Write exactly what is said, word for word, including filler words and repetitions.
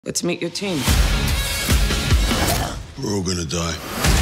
Let's meet your team. We're all gonna die.